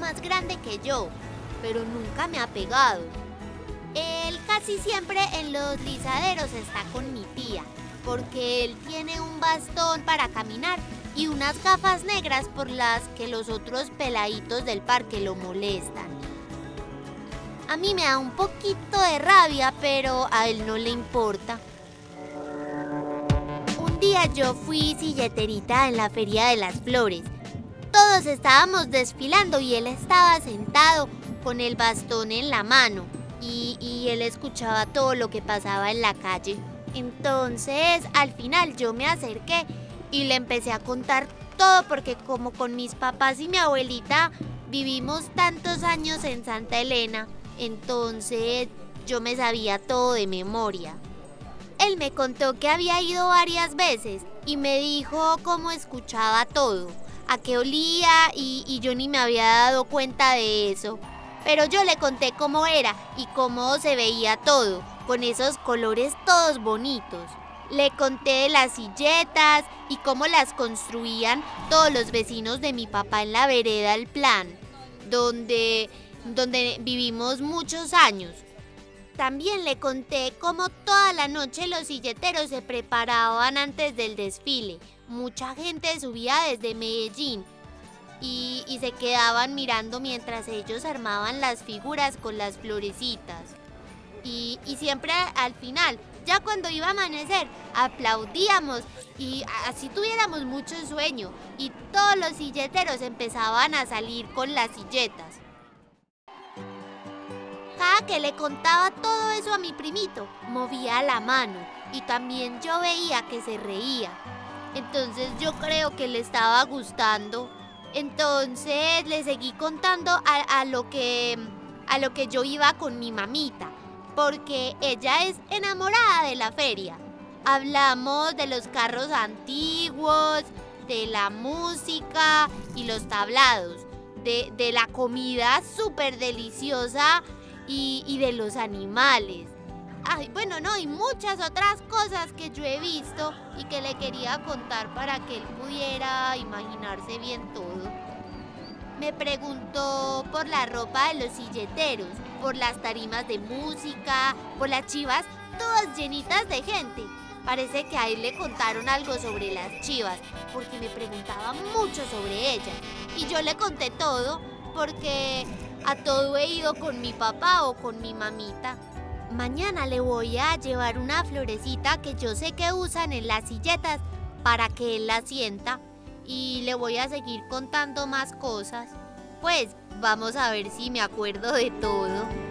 más grande que yo, pero nunca me ha pegado. Él casi siempre en los lizaderos está con mi tía, porque él tiene un bastón para caminar y unas gafas negras por las que los otros peladitos del parque lo molestan. A mí me da un poquito de rabia, pero a él no le importa. Un día yo fui silleterita en la Feria de las Flores. Todos estábamos desfilando y él estaba sentado con el bastón en la mano y él escuchaba todo lo que pasaba en la calle. Entonces, al final yo me acerqué y le empecé a contar todo porque como con mis papás y mi abuelita vivimos tantos años en Santa Elena, entonces yo me sabía todo de memoria. Él me contó que había ido varias veces y me dijo cómo escuchaba todo, a qué olía y yo ni me había dado cuenta de eso. Pero yo le conté cómo era y cómo se veía todo, con esos colores todos bonitos. Le conté de las silletas y cómo las construían todos los vecinos de mi papá en la vereda El Plan, donde vivimos muchos años. También le conté cómo toda la noche los silleteros se preparaban antes del desfile. Mucha gente subía desde Medellín y se quedaban mirando mientras ellos armaban las figuras con las florecitas. Y siempre al final, ya cuando iba a amanecer, aplaudíamos y así tuviéramos mucho sueño y todos los silleteros empezaban a salir con las silletas. Cada que le contaba todo eso a mi primito, movía la mano y también yo veía que se reía. Entonces yo creo que le estaba gustando. Entonces le seguí contando a lo que yo iba con mi mamita, porque ella es enamorada de la feria. Hablamos de los carros antiguos, de la música y los tablados, de la comida súper deliciosa y de los animales. Ay, bueno, no, y muchas otras cosas que yo he visto y que le quería contar para que él pudiera imaginarse bien todo. Me preguntó por la ropa de los silleteros, por las tarimas de música, por las chivas, todas llenitas de gente. Parece que a él le contaron algo sobre las chivas, porque me preguntaba mucho sobre ellas. Y yo le conté todo, porque a todo he ido con mi papá o con mi mamita. Mañana le voy a llevar una florecita que yo sé que usan en las silletas para que él la sienta y le voy a seguir contando más cosas. Pues vamos a ver si me acuerdo de todo.